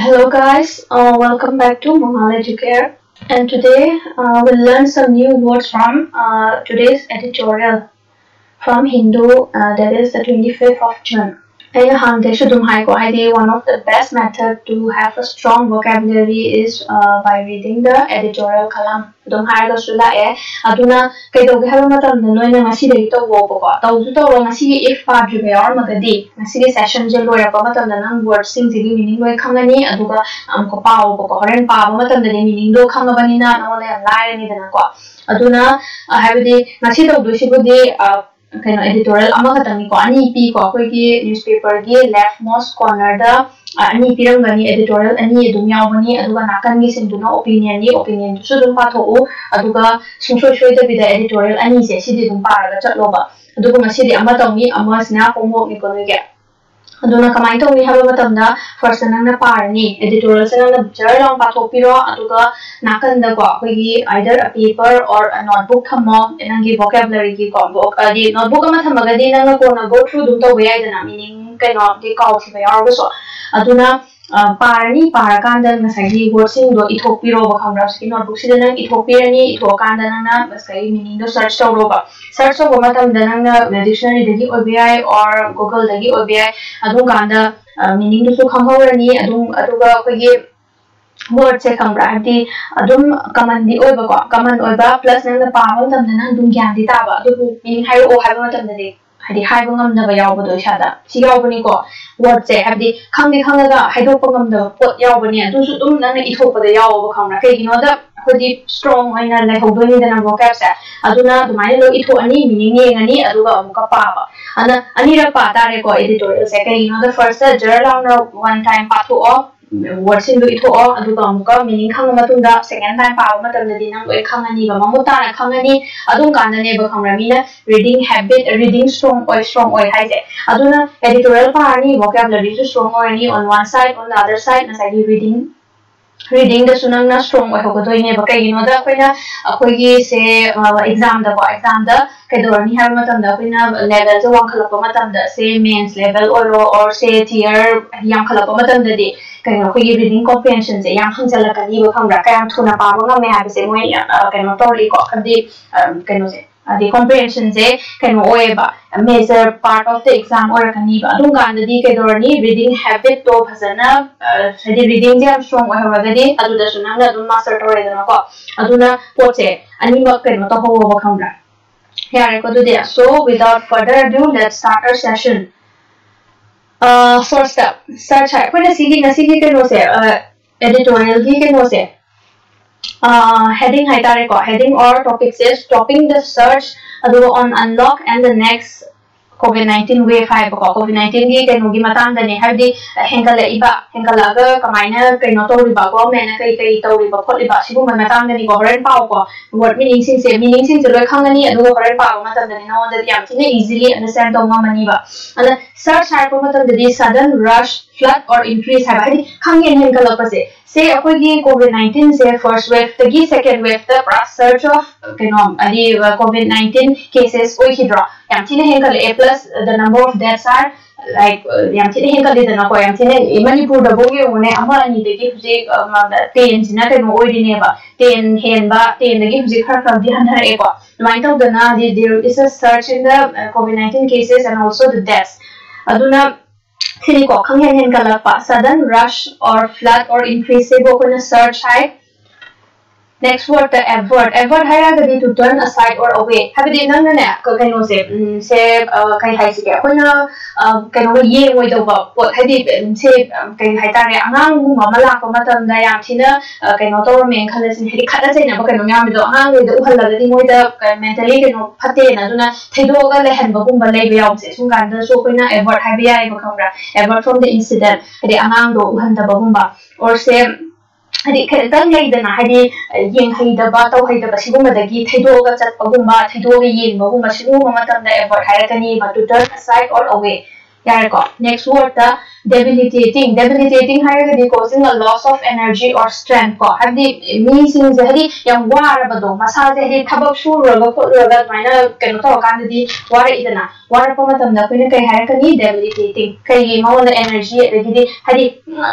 Hello guys, welcome back to Momal Educare, and today we'll learn some new words from today's editorial from Hindu, that is the 25th of June. One of the best methods to have a strong vocabulary is by reading the editorial column. If session words meaning editorial newspaper leftmost corner editorial opinion editorial aduna kamai to mi haba matamda first nangna parani editorial nangna jar long pathopiro aduga nakanda ko akogi either a paper or a notebook thamo nangi vocabulary ki ko book di notebook ama thamaga di nangna ko na go through dum to way dana meaning kaino di call ki bayar so aduna parani parakanda ngasagi word sing do ithopiro ba khamra ski notebook sida nang ithopirani ithokanda nangna baskai meaning do search tawro ba search of matam danang dictionary dagi OBI or Google dagi OBI adum kanda meaning do so khamhorani adum aduga kogi word se khambra di adum common di oiba ko common oiba plus nang pa matam danang dum gyan di ta ba adu meaning hai o hai matam dani hadi hai bangam na ba yaw bo do shada si yaw bani ko word se hadi khangdi khangaga hai do pangam da pot yaw bani adu su dum nang ithop da yaw bo khamra kai gino da strong oina like hoboni dana vocab sa aduna dumai lo itho ani meaning ani aduga amuka pa ba ana ani ra pa ta re ko editorial se kai the first journal na one time pa tho words in do itho aduga amuka meaning khang matunda second time pa ma tam di nang oi khang ani ba mamuta na khang ani adum kan ne ba khang rami na reading habit reading strong oi hai se aduna editorial pa ani vocabulary so strong oi ani on one side on the other side na sai reading the sunang na strong wa ko doine ba kai no da koina akogi se exam da kai do ni har matam da koina level jo wang khala pa matam da se mains level or se tier yang khala pa matam da di kai no kogi reading comprehension se yang hang jala kan ni ba khang ra kai am thuna pa ba me ha se moi kai no tori ko khadi kai no se the comprehension se kai no oeba a major part of the exam or kani ba adum gan di kai do ni reading habit to phasana sadi reading jam strong wa ha di adu da sunang da dum master tore da ko aduna poche ani ma kai no to ho ba khamra here ko do dia so without further ado let's start our session. First up search hai ko na sigi kai no se editorial gi kai no se heading hai tare ko heading or topic says stopping the search on unlock and the next COVID-19 wave hai ko COVID-19 gi kai no gi matang da ne habdi hengkala ga kamaina kai no to ri ba ko mena kai to ri ba khot ri ba sibu ma matang da ni ko ren pau ko word meaning sing se loi khangani adu ko ren pau ma tan da ni no da yam thine easily understand to ma mani ba ana search hai ko matam da di sudden rush flood or increase hai ba di khangen hengkala pa se akogi COVID-19 se first wave tagi second wave the search of ani COVID-19 cases oi hidra yam thine hengkala a plus the number of deaths are like yam thine hengkala da na ko yam thine Manipur da boge one ama ani degi huji 10 sina kai no oi dine ba 10 hen ba 10 degi huji khar di han re ko mind of the na there is a surge in the COVID-19 cases and also the deaths aduna thini ko khanghen kala pa sudden rush or flood or increase se bo ko na search hai. Next word the advert hai ga to turn aside or away habidi nang na ko kai no se kai hai se ko na kai no ye ngoi do ba pot hadi se kai hai ta re angang mu ma la ko matam da yang thina kai no to men khala sin hedi khada chai na ba kai no ngam do angang le do hal la di ngoi da mentally kai no phate na duna thaido ga le han ba kum ba le ba yaw se sung kan da so ko na advert hai bi ai ba khamra advert from the incident hedi angang do han da ba kum ba or se hadi khaitang leidana hadi yeng haidaba taw haidaba siguma dagi thaidoga chatpagumba thaidoga yengba siguma matamda effort hairakani to turn aside or away yarko. Next word the debilitating hairagadi causing a loss of energy or strength ko hadi meaning hadi yang waraba do masa hadi thabak suraga kholaga maina keno to kandidi wara idana wara pa matamda koina kai hairakani debilitating kai mawala energy hadi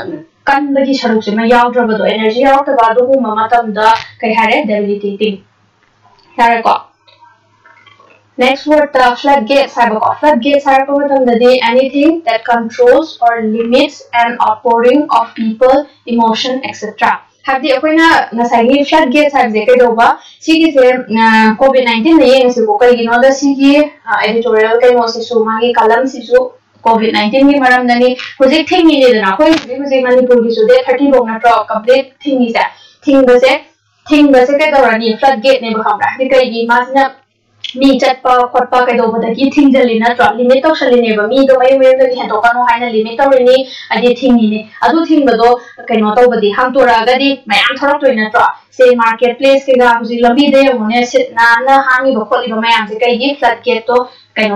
kanbagi saruk se ma yaudrabado energy yaudaba adu ma matamda kai hare debilitating yare ko. Next word floodgates hai ba. Floodgates hai ko matamda anything that controls or limits an outpouring of people, emotion, etc. Habdi akoina nasai floodgates hai je kai doba sigi se COVID-19 ne yeng se ko kai gino da sigi editorial kai mo se su magi kalam si su COVID-19 की मरम दनी मुझे thing नहीं देना कोई मुझे मणिपुर की सुधे 30 लोग ना ट्रॉप कंप्लीट थिंग बसे के दौरान ये फ्लड गेट ने बखाम रहा है कई की मासना मी चटपा खोटपा के दो बता की थिंग जली ना ट्रॉप लिमिट तो चली नहीं बा मी तो मैं दनी है तो कानो है ना लिमिट तो रनी अजे थिंग नहीं ने अदु थिंग बदो के नो तो बदी हम तो रागा दी मैं आम थोड़ा तो इना ट्रॉप से मार्केट प्लेस के गा मुझे लंबी दे होने से ना हांगी बखोली बा मैं आम से कई ये फ्लड गेट तो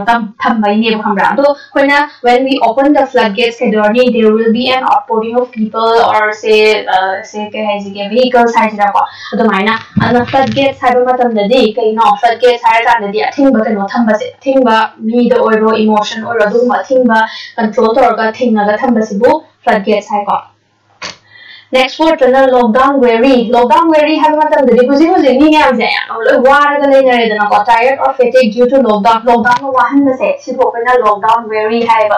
when we open the floodgates there will be an outpouring of people or say vehicles floodgates floodgates emotion control floodgates next word lockdown weary. Lockdown weary have tired or fatigued due to lockdown. Lockdown weary have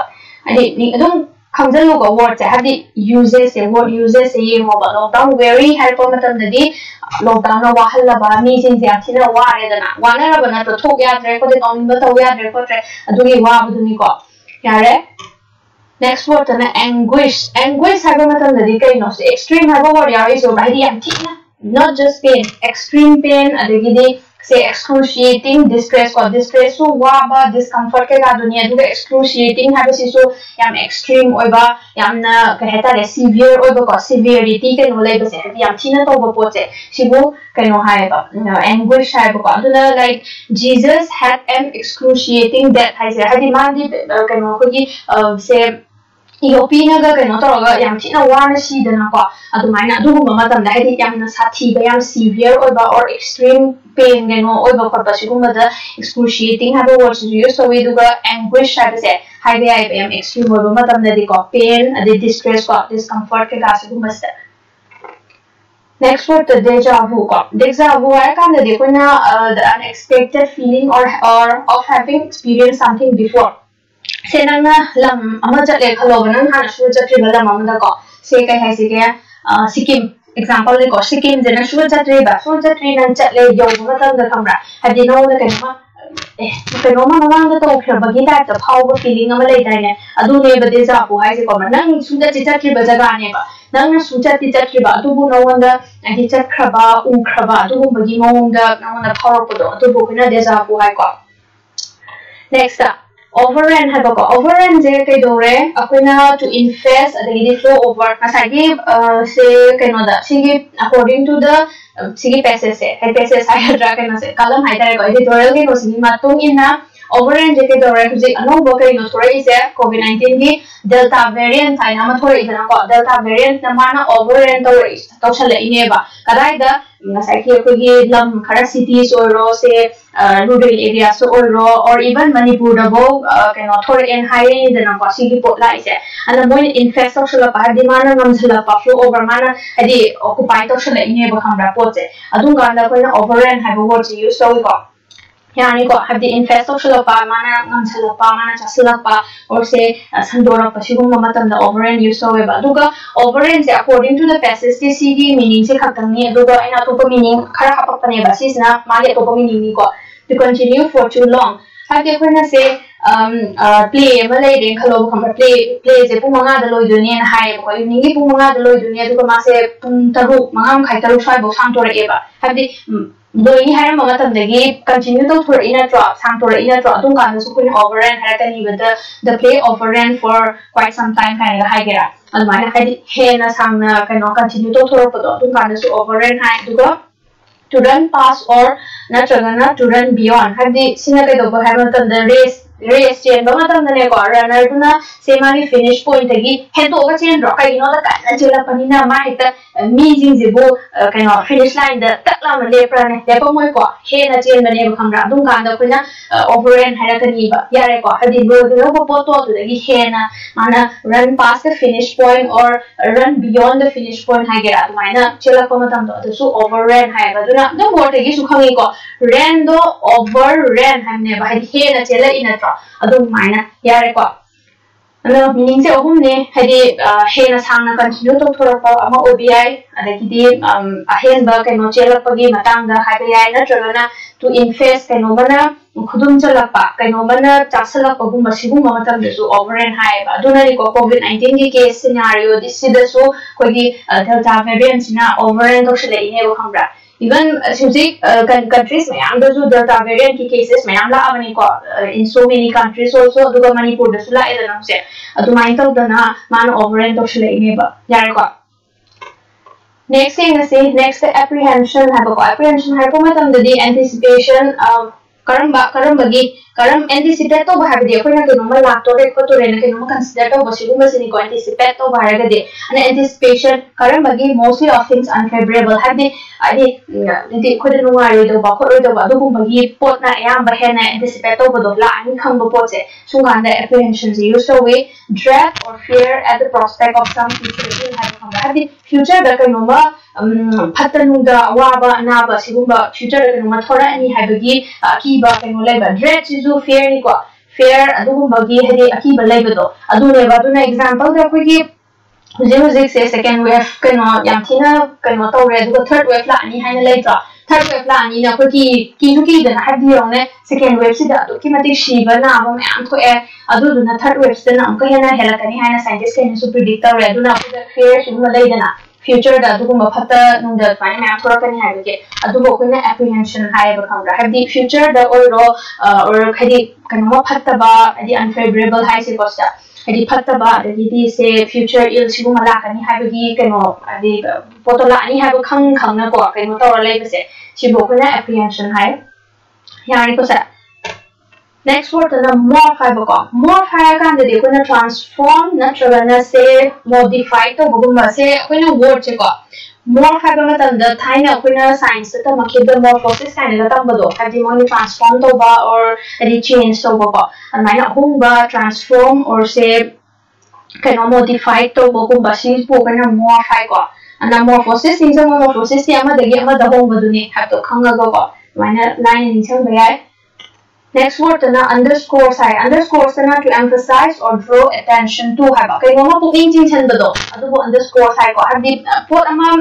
word have the uses word uses lockdown weary have lockdown no wahal ba ni sin sia thina ware dana wana bana to thok ya dre ko de on ba to ya dre ko tre adugi wa buduni ko yare. Next word anguish. Anguish have extreme have a word yari so by the not just pain, extreme pain, say excruciating distress or distress so waba discomfort ke dunia do excruciating have so yam extreme oiba yam na kaheta severe oiba ko severity ke no label se yam thina to bo poche sibu kano haiba anguish haiba ko aduna like Jesus had an excruciating death hai se hadi mandi kano ko gi say Iyopina ga kano toroga yam thina wana si dana ko adumaina adugumba matamda hadi yamna sathiba yam severe oiba or extreme pain gano oiba khotpa sigumba da excruciating have words used so we do anguish have se haibe yam extreme oiba matamda di ko pain adi distress ko discomfort ke ga sigumba se. Next word deja vu ko deja vu ay kan de ko na the unexpected feeling or of having experienced something before. Say na lam ama chatle khalo banang hana shu chatre bala mamda ko say kai hai sige Sikkim example le ko Sikkim jena shu chatre nan chatle yo matam da khamra hadi no da kano ma to khra bagi ta ta phau feeling ama lai dai ne adu ne bade ja bu hai se ko nang su da chatre ba jaga ne ba nang su chatre ba adu bu no wanda adi chat khra ba khra ba adu bu bagi mo da na phau ko do adu bu na de ja bu hai ko. Next overrun have a overrun je kai dore akoina to infest the flow over masagi say kanoda sigi according to the sigi passage hai dra kana se kalam hai tare ko editorial ke no sigi matung ina overrun je kai dore ji ano bo kai no thore is COVID-19 ki delta variant hai na ma thore ina ko delta variant na mana overrun to chale ine ba kadai da masai ki ko gi lam khara cities or say rural areas or even Manipur dabo thore en high dana ko sigi pot lai se and the infest social pa dimana namsala pa flow over mana adi occupy to shala ine ba khamra pot se adunga na ko na overrun have word use so ko yani ko have the infest social pa mana namsala pa mana chasala pa or say sandora pa sigum matam da overrun use so ba aduga overrun se according to the passage ke sigi meaning se khatang ni aduga ina to meaning khara hapak pane ba sisna mali to meaning ni ko to continue for too long. Have you ever say play malay den khalo kham play je pumanga da loi dunia na hai ko evening pumanga da loi dunia du ma se pum taru mangam khai taru sai bo sang to re ba have the doi hai ma tam de continue to for in a drop sang to re in a drop tung kan su kuin overrun hai ta ni with the play overrun for quite some time kind of hai gera almana hai he na sang na kind continue to thor po tung kan su overrun hai du go to run past or not to run beyond. Have the sina kai do have the race chain ba matam na ne ko runner tu na se mani finish point gi head over chain ro kai no da kan chela pani na ma hita mi jing je bo kai no finish line da tak la le pra ne le pa moi ko he na chain ba ne ba kham ra dum kan da ko na overend ha ra ka ni ba ya re ko ha di bo de ko po to da gi he na mana run past the finish point or run beyond the finish point ha ge ra mai na chela ko matam do su overend ha ba du na do bo te gi su khangi ko ran do overran ha ne ba he na chela ina tro adum mai na ya re ko ano meaning se ohum ne hadi he na sang na continue to thora pa ama obi adaki di ahen ba kai no chela pa gi matang da ha ya na tro na to infest kai no bana khudum chala pa kai no bana chasala pa gum masigu matam de su overran hai ba aduna ni ko covid-19 gi case scenario this is the so ko gi delta variant na overran to shile ne ko khambra even music countries mein am do delta variant ki cases mein am la avani ko in so many countries also aduga manipur da sula edana se adu main to dana man overend to shile ne ba yare ko next thing is next apprehension have ko apprehension have ko matam di anticipation karam bagi karam anticipate to bahar de ko na ke normal la to re ko to re na ke normal consider to basigu masini ko anticipate to bahar ga de and anticipation karam bagi mostly of things unfavorable have de adi di ko de no ai do ba ko do ba do bagi pot na ya ba he na anticipate to bo do la ani khang bo pot se su kan da apprehension is used to way dread or fear at the prospect of some future event have the future da ko no ma patanu da wa ba na ba sigumba future da no ma thora ani have gi ki ba ko no le ba dread is fear ni ko fear adugum bagi hadi akiba laiba do adu ne ba do na example da ko gi music se second wave kano yam thina kano to re du third wave la ani haina lai tra third wave la ani na ko ki nu ki da na hadi yong ne second wave si da do ki mati shi ba na ba me am ko e adu du na third wave se na am ko hena hela kani haina scientist ke su predict ta re du na ko fear shi ma lai da na future da du ma phata nung da fine ma thora kani ha ke adu bo ko na apprehension hai ba kham ra have the future da or khadi kan ma phata ba adi unfavorable hai se costa adi phata ba adi se future ill sigu ma la kani ha ba gi kano adi photo la ani ha ba khang na ko kano to lai ba se si bo ko na apprehension hai yani ko sa next word na morph hai ba ko morph hai kan de ko na transform na trana se modify to bugum ba se ko na word che ko morph hai ba matam da thaina ko na science ta ma ke da morphosis kind da tam ba do have the money transform to ba or any change to ba ko and na hung ba transform or se can modify to bugum ba si po ko na morph hai ko ana morphosis in some morphosis ti ama da gi ama da hong ba du ni have to khanga go ko mana line in chang ba yai next word na underscore sai underscore na to emphasize or draw attention to hai ba kai mo pu ing jing chen ba do adu bo underscore sai ko habi pot ama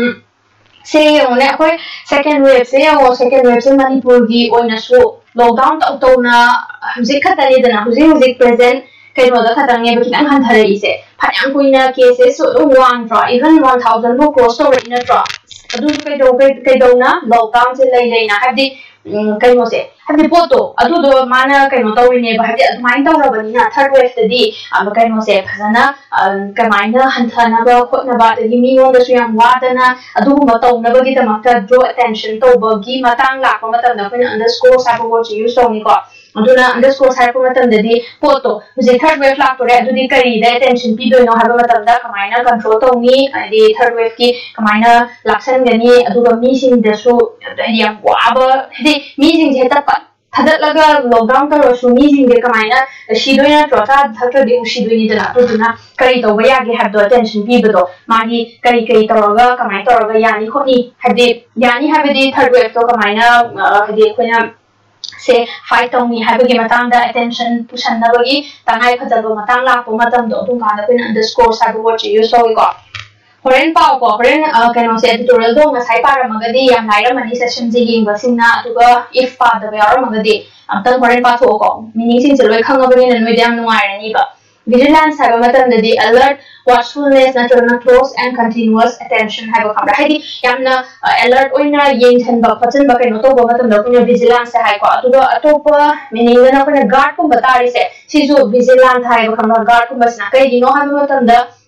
se yong ne koi second wave se manipur gi oina su lockdown to na hujik khatani da na hujik present kai no da khatang ne ba kinang han thare ise phanyang kuina cases so one draw even 1000 bo cross over in a draw adu kai do na lockdown se lai na habi kai mo se habi poto adu do mana kai no tawi ne ba habi admai taw ra bani na third wave da di kai no se phasana kamai na hanthana ba khot na ba da gi mi on da su yang wa da na adu ma taw na ba gi da makta draw attention to ba gi matang la ko matam da kun underscore sa ko use to ni ko aduna underscore sai ko matam da di poto je third wave la to re adu di kari da attention pi do no ha ba matam da kamai na control to ni di third wave ki kamai na laksan ga ni adu ga mi sing da su da yang wa ba di mi sing je ta pa thadat laga lockdown ka ro su mi sing de kamai na shi do na to ta thakra de shi do ni da to na kari to ba ya ge have the attention pi ba do ma gi kari to ga kamai to ga yani kho ni ha de yani ha be di third wave to kamai na ha de ko na se fight tong mi have gi matang da attention pushan na bagi tangai phajalo matang la ko matam do tung ka da pin underscore sa bo chi use so ko horen pau ko horen kano se tutorial do ngasai para magadi yang naira mani session ji ging basina atuga if pa da ba magadi amtang horen pa tho ko meaning sin seloi khanga bani na noi dam nuai rani ba vigilance have matam da di alert watchfulness na close and continuous attention have a kamra hadi yamna alert oina yen than ba phajan ba kano to ba matam da kunya vigilance hai ko atuga atopa meaning na ko guard ko batari se si jo vigilance hai ba kamra guard ko basna kai dino ha matam da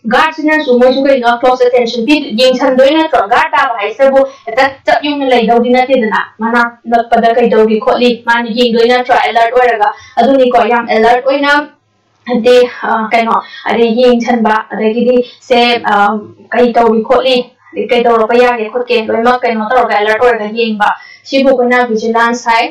guard sina su mo su kai no close attention bi yeng chan doi na tro guard ta hai se bu ta chap yung lai dau di na te na mana nak pada kai dau di kholi man yeng doi na tro alert oi raga adu ni ko yam alert oi na de kai no ade yeng chan ba ade gi di se kai dau di kholi kai dau ro pa ya ge khot ke loi ma kai no tro ga alert oi ga yeng ba si bu ko na vigilance hai.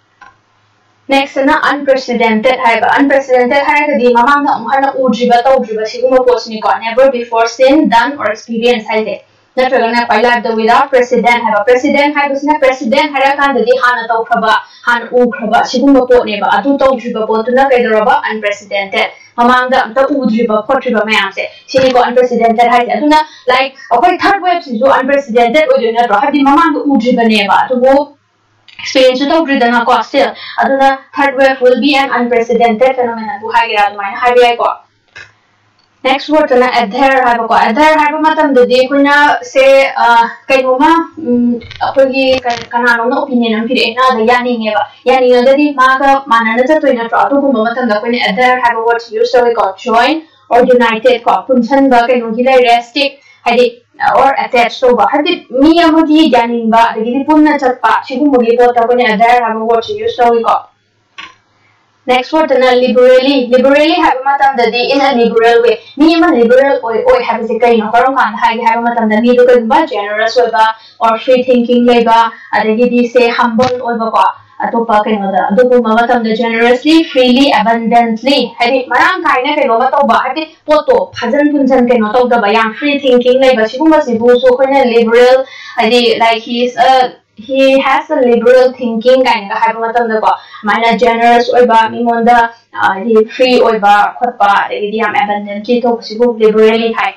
Next na unprecedented hai ba unprecedented hai ka di mamang na umhar na udriba ta udriba siguma post ni ko never before seen done or experienced hai de na traga na paila the without precedent hai ba precedent hai busna president hai ra kan di hana ta khaba han u khaba siguma po ne ba adu ta udriba po tu na kai dora unprecedented mamang da ta udriba khotriba mayam se sini ko unprecedented hai adu na like akoi third wave si jo unprecedented o jo na ro ha di mamang da udriba ne ba tu wo experience to breathing ko still aduna third wave will be an unprecedented phenomenon bu hagi ra mai hagi ai ko next word na adhere ha ko adhere ha matam de de kuina se kainoma apagi kana no opinion am phire na da yani nge ba yani da di ma ga manana cha toina tro atu bu matam da kuina adhere ha word use so we got join or united ko punchen ba kaino gi lai restic hadi or attached to ba hadi mi amagi janin ba dagi punna chatpa sigum mugi to ta kone adhere have a word use so we got next word na liberally have matam da in a liberal way mi ma liberal oi have se kai no karon kan have matam da mi do kan ba generous ba or free thinking le ba adagi di say humble oi ba ko atopa kai no da adu ko matam da generously freely abundantly hadi marang kai na kai no ba to ba hadi poto phajan punjan kai no to da ba yang free thinking le ba sigum ba sibu so kone liberal hadi like he has a liberal thinking kind of have matam da ko mana generous oi ba mi monda he free oi ba khot ba di am abundantly to sibu liberally hai.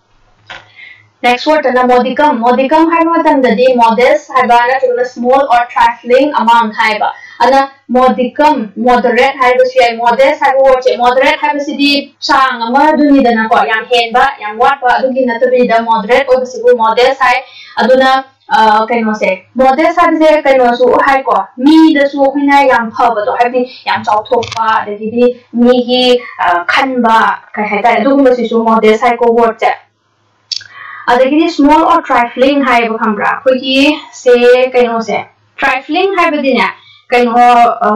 Next word na modicum hai matam da di modest hai ba na to small or trifling amount hai ba ana modicum moderate hai ba si modest hai word che moderate hai ba si di sang ama duni da na ko yang hen ba yang wat ba adu gi na to bi da moderate oi ba si bu modest hai aduna kaino se modest hai se kaino su hai ko mi da su khina yang pha ba to hai bi yang chau thok ba de di mi gi khan ba kai hai ta adu ma si su modest hai ko word che adagidi small or trifling hai ba khambra khoi se kaino se trifling hai ba dina kaino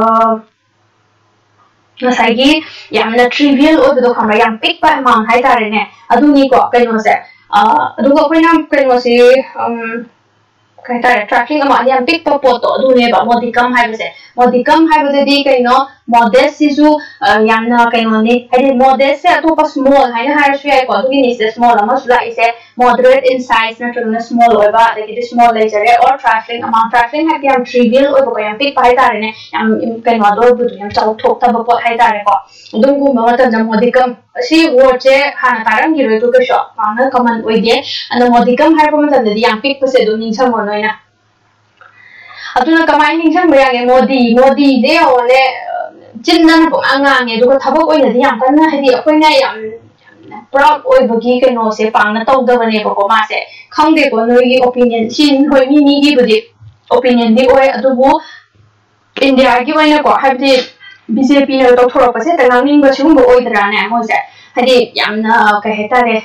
nasai gi yamna trivial oi ba khambra yang pick ba amount hai tare ne adu ni ko kaino se adu ko khoi nam kaino se kai tare trifling amount yang pick pa poto adu ne ba modicum hai ba se modicum hai ba di kaino modest sisu yamna kaino ni hai modest se atu pa small hai na hai su ai ko adu ni se small ama su la ise moderate in size na to small oi ba like it is small laser or trifling amount trifling hai yang trivial oi ba yang pick pai tare ne yang kaino do bu yang chau thok ta ba pot hai tare ko dum gu ma ta modicum si word che hana tarang gi roi to ko sho ma common oi de and modicum hai ba ma ta di yang pick pa se do ning chang mo na aduna kamai ning chang ba yang modi de ole chin na ko anga nge do ko thabok oi na di yang kan na hai di akoi na yang proud oi bagi ke no se pang na tau da bane ko ma se khang de ko no gi opinion chin hoi ni gi budi opinion di oi adu bu india gi wai na ko ha di bjp na to thoro pa se ta nang ning ba chung bo oi dra na ho se ha di yam na ka heta re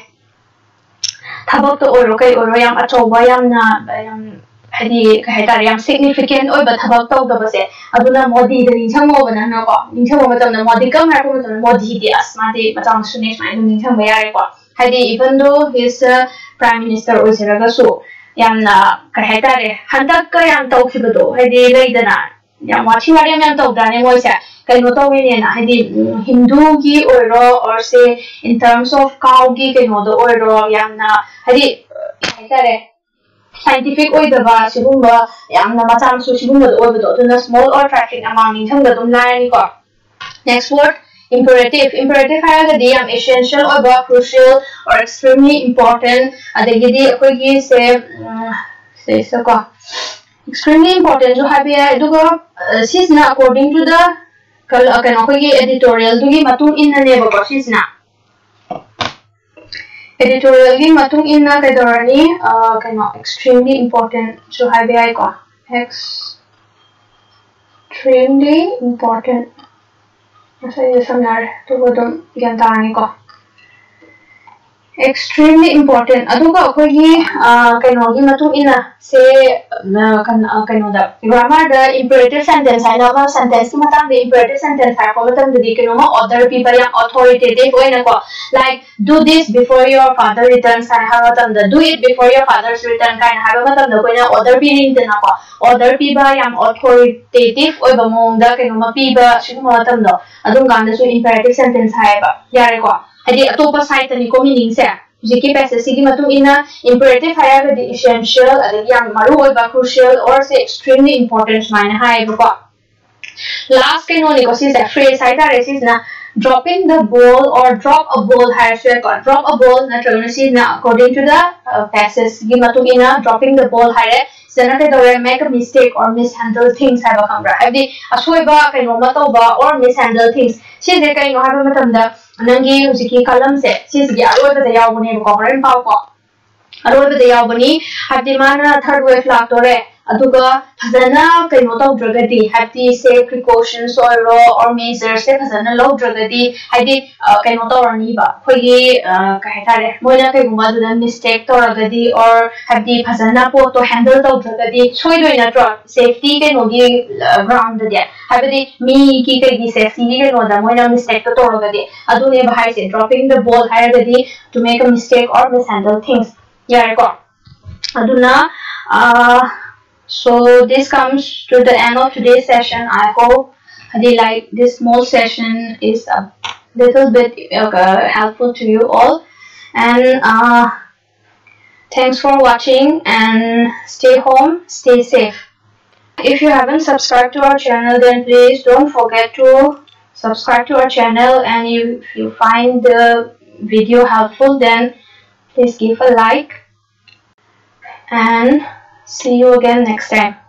thabok to oi ro kai oi ro yam achau ba yam na yam hadi ka heta re yam significant oi ba thabok to da ba se aduna modi da ning chang mo ba na ko ning chang mo ma tam na modi kam ha ko ma modi di asma de ma chang su ne mai ning chang ba ya re ko hadi even though he is prime minister oi se ra ga su yam na ka heta re handak ka yam to ki ba do hadi lai da na yam wa chi wa yam to da ne mo se kai no to ne na hadi hindu gi oi ro or say in terms of cow gi kai no do oi ro yam na hadi heta re scientific oi da ba sigumba yamna machang su sigumba oi ba do na small or trifling amount ning thang da dum lai ni ko next word imperative ha ga di am essential or ba crucial or extremely important adagi di koi gi se ko extremely important jo ha bi ai du go sis na according to the kal kan koi gi editorial du gi matung in na ne ba ko sis na editorial gi matung in na kadorani kano extremely important so have I ko extremely important asa ye samnar to bodom gyantani ko extremely important. Aduga akogi kainogi matung ina say kainoda grammar the imperative sentence hai na sentence ki matang the imperative sentence hai ko matam di kainoma other people yang authoritative oina ko like do this before your father returns hai ha matam da do it before your father's return kai ha matam da koina other being na ko other people yang authoritative oi ba mong da kainoma piba siguma matam da adum ganda su imperative sentence hai ba yare ko hadi atopa site ni ko meaning se jiki passage gi matung ina imperative haya the essential adagi yang maru oi ba crucial or say extremely important mine hai ba ko last ke no ni ko sis phrase hai ta resis na dropping the ball or drop a ball hai so ko drop a ball na terminology na according to the passage gi matung ina dropping the ball hai sana ke dore make a mistake or mishandle things hai ba kamra hadi asoi ba kai no ma to ba or mishandle things si de kai no ha ba matam da nangi hujiki kalam se sisgi aroi da yaubani ko horen pau ko aroi da yaubani hadi mana third wave la tore aduga phajana kaino taw dragadi hadi say precautions or measures se phajana low dragadi hadi kaino taw rani ba khogi kai tare moina kai guma du mistake to ragadi or hadi phajana po to handle taw dragadi soi doi na tro safety ke no gi ground de habidi mi ki kai gi safety ge no da moina mistake to ragadi adu ne bahai se dropping the ball hierarchy to make a mistake or mishandle things yare ko aduna so this comes to the end of today's session. I hope like this small session is a little bit helpful to you all, and thanks for watching and stay home, stay safe. If you haven't subscribed to our channel, then please don't forget to subscribe to our channel, and if you find the video helpful, then please give a like, and see you again next time.